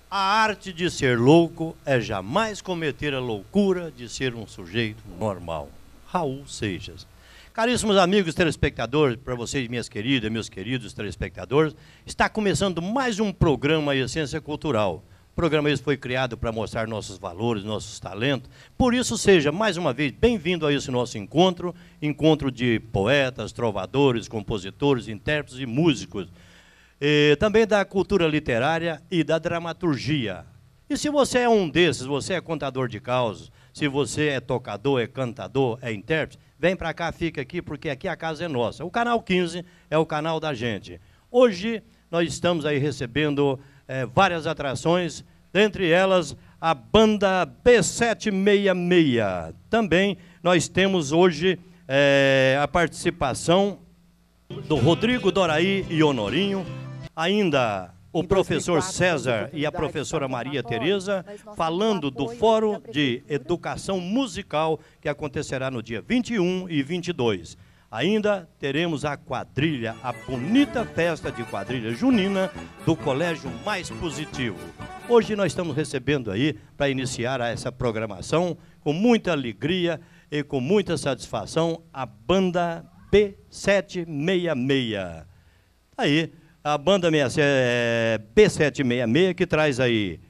A arte de ser louco é jamais cometer a loucura de ser um sujeito normal. Raul Seixas. Caríssimos amigos telespectadores, para vocês, minhas queridas, meus queridos telespectadores, está começando mais um programa Essência Cultural. O programa esse foi criado para mostrar nossos valores, nossos talentos. Por isso, seja, mais uma vez, bem-vindo a esse nosso encontro, encontro de poetas, trovadores, compositores, intérpretes e músicos. Também da cultura literária e da dramaturgia. E se você é um desses, você é contador de causos, se você é tocador, é cantador, é intérprete, vem para cá, fica aqui, porque aqui a casa é nossa. O Canal 15 é o canal da gente. Hoje nós estamos aí recebendo várias atrações, dentre elas a banda B766. Também nós temos hoje a participação do Rodrigo Doraí e Honorinho, ainda o professor César e a professora Maria Tereza, falando do Fórum de Educação Musical, que acontecerá no dia 21 e 22. Ainda teremos a quadrilha, a bonita festa de quadrilha junina do Colégio Mais Positivo. Hoje nós estamos recebendo aí, para iniciar essa programação, com muita alegria e com muita satisfação, a banda B766. Aí, a banda B766, que traz aí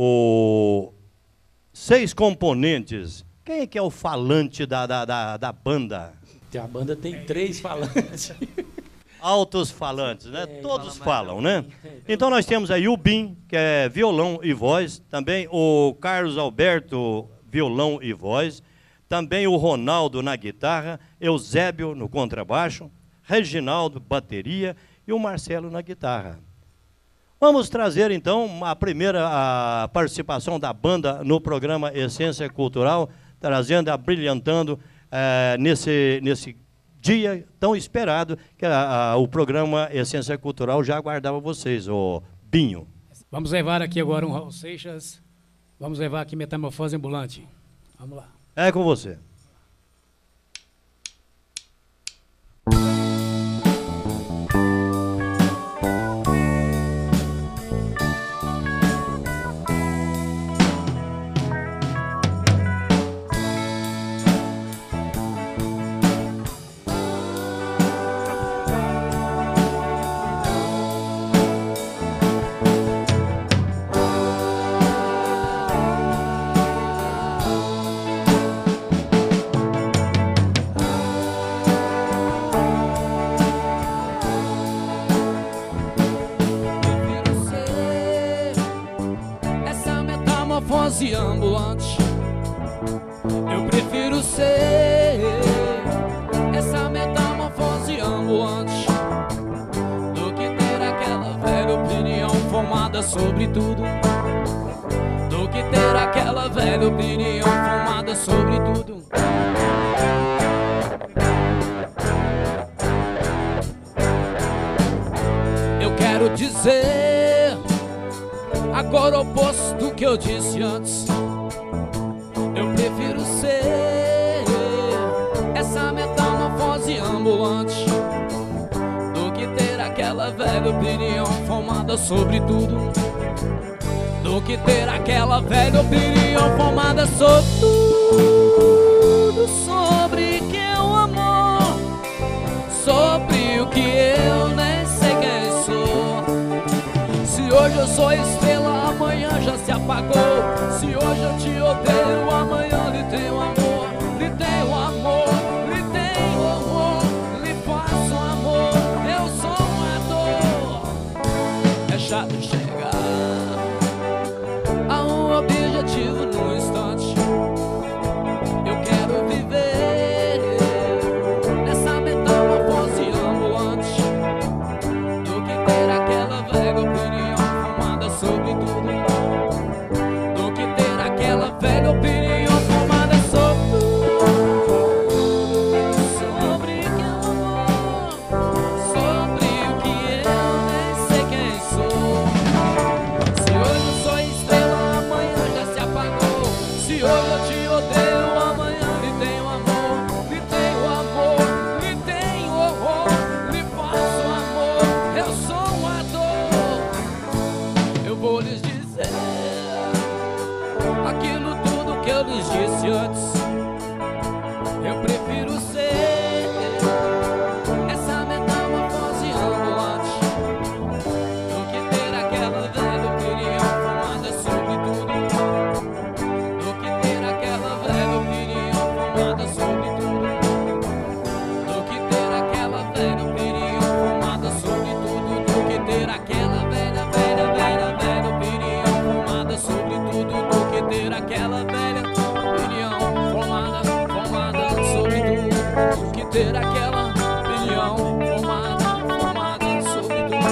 6 componentes. Quem é que é o falante da banda? A banda tem 3 falantes. Altos falantes, né? Todos falam, né? Então nós temos aí o Bim, que é violão e voz. Também o Carlos Alberto, violão e voz. Também o Ronaldo na guitarra. Eusébio no contrabaixo. Reginaldo, bateria. E o Marcelo na guitarra. Vamos trazer, então, a primeira participação da banda no programa Essência Cultural, trazendo, abrilhantando nesse dia tão esperado, que o programa Essência Cultural já aguardava vocês, o Binho. Vamos levar aqui agora um Raul Seixas, vamos levar aqui Metamorfose Ambulante. Vamos lá. É com você. Ambulante, eu prefiro ser essa metamorfose ambulante do que ter aquela velha opinião formada sobre tudo, do que ter aquela velha opinião formada sobre tudo. Eu quero dizer agora o oposto do que eu disse antes. Eu prefiro ser essa metamorfose ambulante do que ter aquela velha opinião formada sobre tudo, do que ter aquela velha opinião formada sobre tudo, sobre que é o amor, sobre o que eu nem sei quem sou. Se hoje eu sou estrela, amanhã já se apagou. Se hoje eu te odeio, amanhã lhe tenho amor, lhe tenho amor, lhe tenho horror, lhe faço amor. Eu sou uma dor. É chato chegar a um objetivo no instante. Eu quero viver nessa metamorfose ambulante do que ter aquela velha opinião formada sobre tudo, do que ter aquela velha opinião formada sobre tudo, sobre que é o amor, sobre o que eu nem sei quem sou. Se hoje eu sou estrela, amanhã já se apagou. Se hoje eu te odeio, amanhã lhe tenho amor, lhe tenho amor, lhe tenho horror, lhe faço amor. Eu sou uma dor. Eu vou lhes dizer lhes disse antes, eu prefiro ser essa metamorfose ambulante do que ter aquela velha opinião formada sobre tudo, do que ter aquela velha opinião formada sobre tudo, do que ter aquela velha opinião formada sobre tudo, do que ter aquela velha opinião formada sobre tudo, do que ter aquela velha opinião formada sobre tudo, do que ter aquela opinião formada sobre tudo.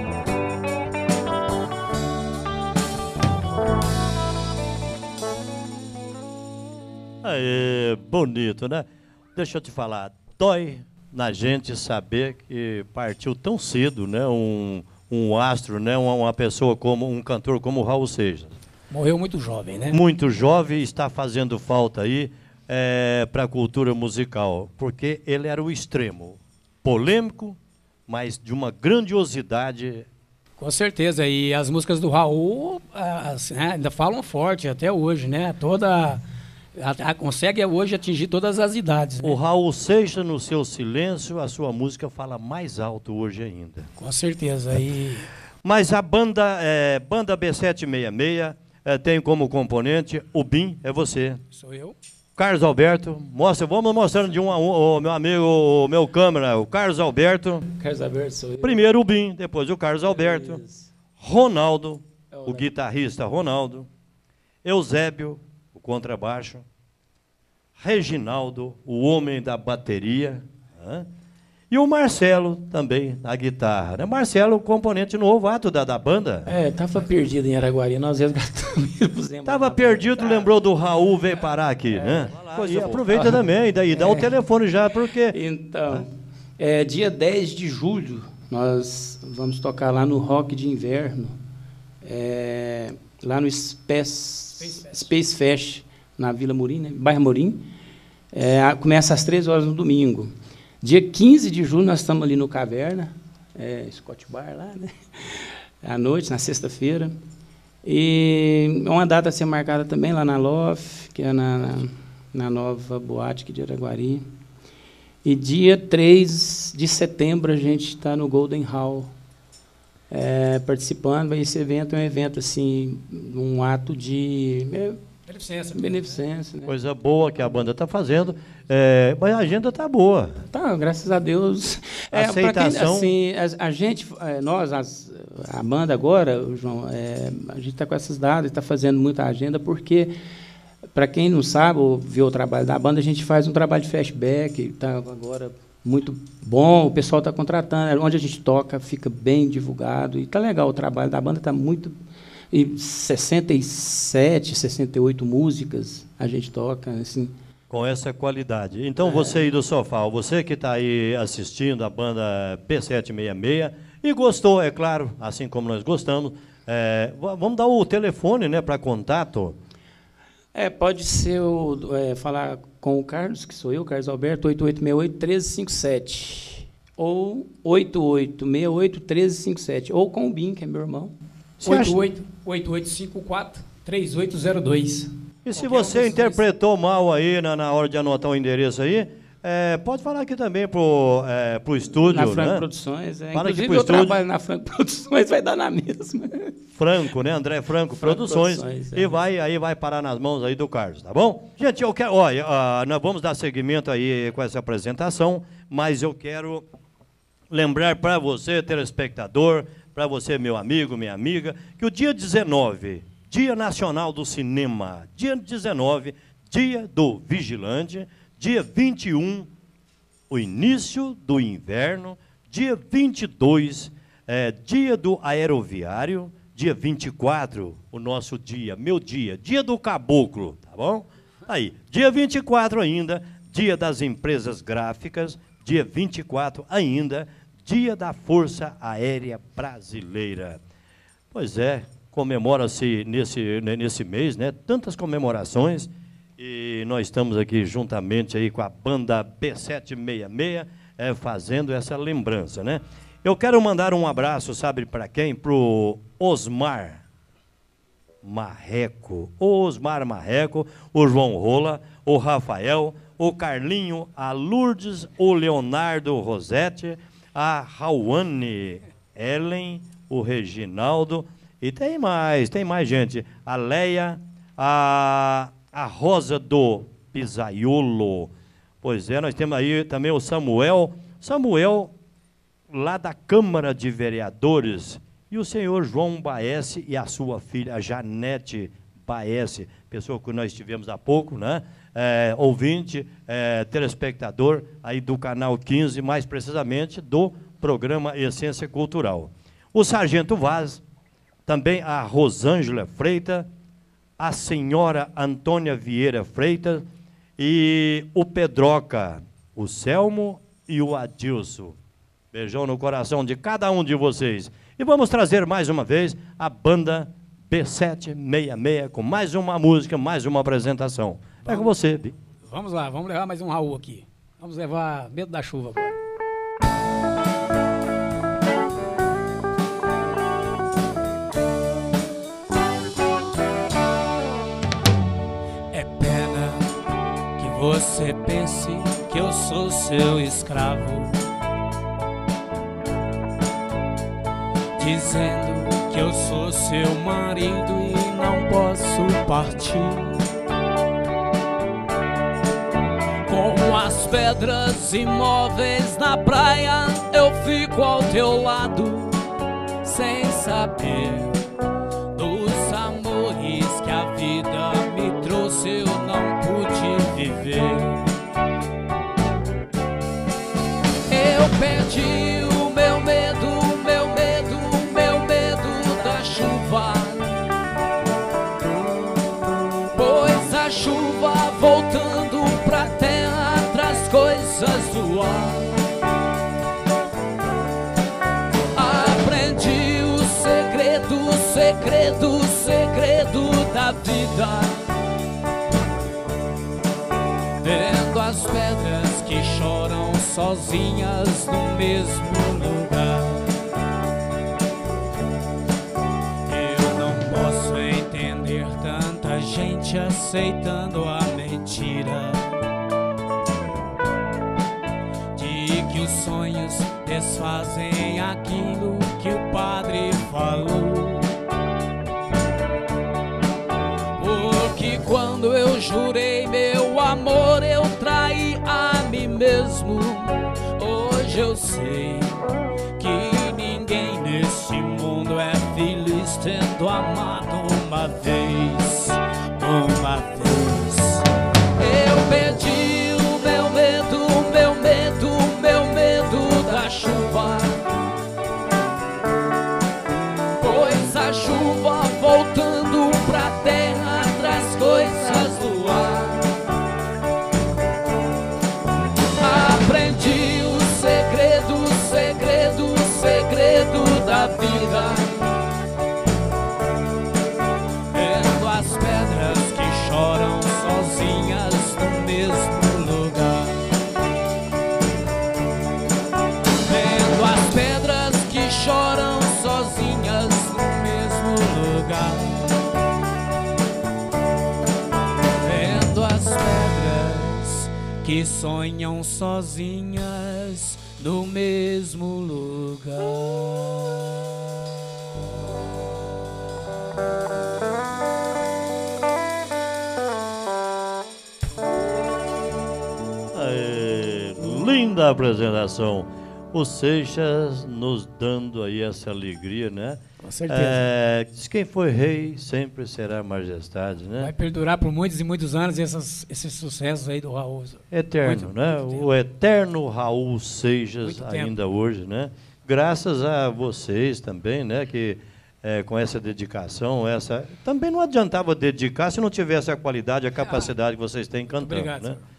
Aê, bonito, né? Deixa eu te falar, dói na gente saber que partiu tão cedo, né? Um astro, né? Uma pessoa como um cantor como o Raul Seixas. Morreu muito jovem, né? Muito jovem, está fazendo falta aí para a cultura musical, porque ele era o extremo, polêmico, mas de uma grandiosidade. Com certeza, e as músicas do Raul ainda falam forte até hoje, né? Consegue hoje atingir todas as idades. Né? O Raul Seixas, no seu silêncio, a sua música fala mais alto hoje ainda. Com certeza. Mas a banda B766 tem como componente o Bim, é você. Sou eu. Carlos Alberto, vamos mostrando de um a um, o meu amigo, o meu câmera, o Carlos Alberto. Carlos Alberto sou eu. Primeiro o Bim, depois o Carlos Alberto. Ronaldo, o guitarrista Ronaldo. Eusébio, o contrabaixo. Reginaldo, o homem da bateria. E o Marcelo também na guitarra. Né? Marcelo, componente novato da banda. Tava perdido em Araguari, nós resgatamos. Tava perdido, lembrou do Raul, veio parar aqui, né? E aproveita também, daí dá o telefone já, porque... Então, dia 10 de julho, nós vamos tocar lá no Rock de Inverno, lá no Space Fest, na Vila Morim, né? Bairro Morim. Começa às 13 horas no domingo. Dia 15 de julho, nós estamos ali no Caverna, Scott Bar lá, né? À noite, na sexta-feira. E uma data a ser marcada também lá na Lof, que é na nova boate aqui de Araguari. E dia 3 de setembro, a gente está no Golden Hall, participando. Esse evento é um evento, assim, um ato de... Beneficência, né? Coisa boa que a banda está fazendo, mas a agenda está boa. Tá, graças a Deus. Aceitação. Quem, assim, a gente, a banda agora, João, a gente está com essas datas, está fazendo muita agenda, porque, para quem não sabe ou viu o trabalho da banda, a gente faz um trabalho de flashback, está agora muito bom, o pessoal está contratando, onde a gente toca fica bem divulgado, e está legal o trabalho da banda, está muito... E 67, 68 músicas a gente toca, assim. Com essa qualidade. Então, você aí do sofá, você que está aí assistindo a banda P766 e gostou, é claro, assim como nós gostamos, vamos dar o telefone, né, para contato. Pode ser falar com o Carlos, que sou eu, Carlos Alberto, 8868-1357. Ou 8868-1357. Ou com o Bim, que é meu irmão. 8854-3802. E se você interpretou mal aí na hora de anotar o endereço aí, pode falar aqui também pro estúdio, na Franco, né? Produções. Fala Inclusive, aqui pro eu estúdio. trabalho na Franco Produções, vai dar na mesma. Franco, né? André Franco Produções. E vai parar nas mãos aí do Carlos, tá bom? Gente, eu quero... Olha, nós vamos dar seguimento aí com essa apresentação, mas eu quero lembrar para você, telespectador, para você, meu amigo, minha amiga, que o dia 19, Dia Nacional do Cinema, dia 19, Dia do Vigilante, dia 21, o início do inverno, dia 22, Dia do Aeroviário, dia 24, o nosso dia, meu dia, Dia do Caboclo, tá bom? Aí, dia 24 ainda, Dia das Empresas Gráficas, dia 24 ainda, Dia da Força Aérea Brasileira. Pois comemora-se nesse mês, né, tantas comemorações, e nós estamos aqui juntamente aí com a banda B766, fazendo essa lembrança, né? Eu quero mandar um abraço, sabe para quem? Para o Osmar Marreco, o Osmar Marreco, o João Rola, o Rafael, o Carlinho, a Lourdes, o Leonardo Rosete, a Rauane Ellen, o Reginaldo, e tem mais gente, a Leia, a Rosa do Pisaiolo. Pois é, nós temos aí também o Samuel, lá da Câmara de Vereadores, e o senhor João Baesse e a sua filha, a Janete Baesse, pessoa que nós tivemos há pouco, né? Ouvinte, telespectador aí do Canal 15, mais precisamente do programa Essência Cultural. O Sargento Vaz, também a Rosângela Freitas, a senhora Antônia Vieira Freitas e o Pedroca, o Selmo e o Adilson. Beijão no coração de cada um de vocês. E vamos trazer mais uma vez a banda B766 com mais uma música, mais uma apresentação. É com você, Bi. Vamos lá, vamos levar mais um Raul aqui. Vamos levar Medo da Chuva agora. É pena que você pense que eu sou seu escravo, dizendo que eu sou seu marido e não posso partir. Como as pedras imóveis na praia, eu fico ao teu lado, sem saber dos amores que a vida me trouxe, eu não pude viver. Eu perdi o meu medo da chuva, pois a chuva voltando pra terra traz coisas do ar. Aprendi o segredo da vida, vendo as pedras que choram sozinhas no mesmo lugar. Eu não posso entender tanta gente aceitando a mentira de que os sonhos desfazem aquilo que o padre falou. Porque quando eu jurei meu amor, eu traí a mim mesmo. Hoje eu sei que ninguém nesse mundo é feliz tendo amado uma vez. Eu perdi o meu medo da chuva, pois a chuva voltando pra terra traz coisas do ar. Aprendi o segredo da vida, vendo as pedras que choram sozinhas no mesmo lugar. Vendo as pedras que choram sozinhas no mesmo lugar. Vendo as pedras que sonham sozinhas no mesmo lugar. Linda apresentação. O Seixas nos dando aí essa alegria, né? Com certeza. Diz quem foi rei sempre será majestade, né? Vai perdurar por muitos e muitos anos esses sucessos aí do Raul. Eterno, né? O eterno Raul Seixas ainda hoje, né? Graças a vocês também, né? Que com essa dedicação, também não adiantava dedicar se não tivesse a qualidade, a capacidade que vocês têm cantando, obrigado, né? senhor.